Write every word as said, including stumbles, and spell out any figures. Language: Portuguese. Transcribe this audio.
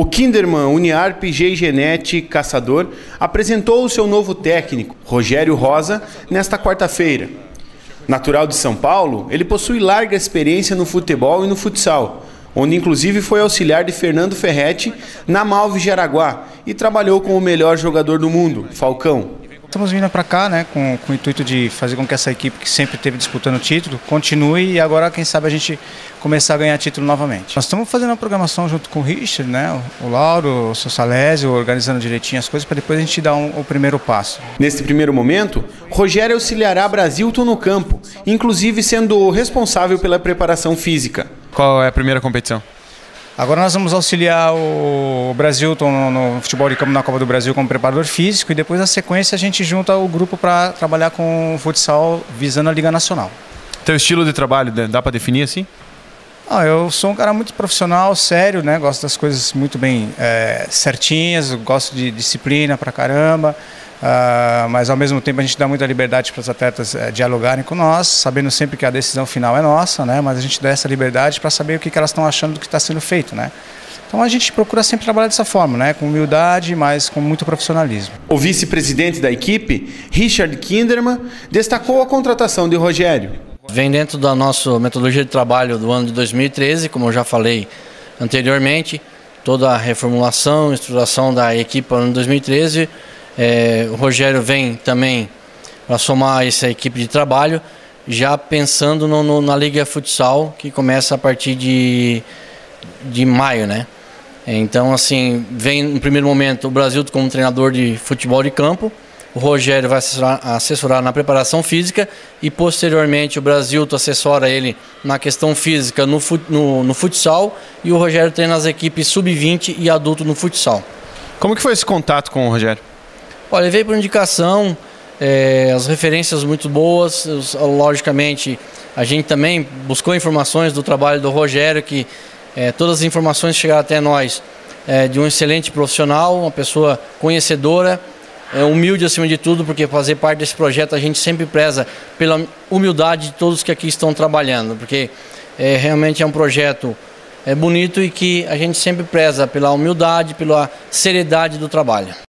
O Kinderman Uniarp G Genet Caçador apresentou o seu novo técnico, Rogério Rosa, nesta quarta-feira. Natural de São Paulo, ele possui larga experiência no futebol e no futsal, onde inclusive foi auxiliar de Fernando Ferretti na Malve de Araguá e trabalhou com o melhor jogador do mundo, Falcão. Estamos vindo para cá, né, com, com o intuito de fazer com que essa equipe que sempre esteve disputando o título continue e agora, quem sabe, a gente começar a ganhar título novamente. Nós estamos fazendo uma programação junto com o Richard, né, o Lauro, o seu Salésio, organizando direitinho as coisas para depois a gente dar um, o primeiro passo. Neste primeiro momento, Rogério auxiliará Brasilton no campo, inclusive sendo o responsável pela preparação física. Qual é a primeira competição? Agora nós vamos auxiliar o Brasilton no, no futebol de campo na Copa do Brasil como preparador físico e depois na sequência a gente junta o grupo para trabalhar com o futsal visando a Liga Nacional. Teu estilo de trabalho, dá para definir assim? Ah, eu sou um cara muito profissional, sério, né? Gosto das coisas muito bem é, certinhas, gosto de disciplina pra caramba, uh, mas ao mesmo tempo a gente dá muita liberdade para os atletas é, dialogarem com nós, sabendo sempre que a decisão final é nossa, né? Mas a gente dá essa liberdade para saber o que, que elas estão achando do que está sendo feito, né? Então a gente procura sempre trabalhar dessa forma, né? Com humildade, mas com muito profissionalismo. O vice-presidente da equipe, Richard Kinderman, destacou a contratação de Rogério. Vem dentro da nossa metodologia de trabalho do ano de dois mil e treze, como eu já falei anteriormente, toda a reformulação, estruturação da equipe para o ano de dois mil e treze. É, o Rogério vem também para somar essa equipe de trabalho, já pensando no, no, na Liga Futsal, que começa a partir de, de maio, né? Então, assim, vem no primeiro momento o Brasil como treinador de futebol de campo, o Rogério vai assessorar, assessorar na preparação física e posteriormente o Brasilton assessora ele na questão física no, fut, no, no futsal e o Rogério treina as equipes sub vinte e adulto no futsal. Como que foi esse contato com o Rogério? Olha, ele veio por indicação, é, as referências muito boas, logicamente a gente também buscou informações do trabalho do Rogério, que é, todas as informações chegaram até nós é, de um excelente profissional, uma pessoa conhecedora, é humilde acima de tudo, porque fazer parte desse projeto a gente sempre preza pela humildade de todos que aqui estão trabalhando, porque é, realmente é um projeto é, bonito e que a gente sempre preza pela humildade, pela seriedade do trabalho.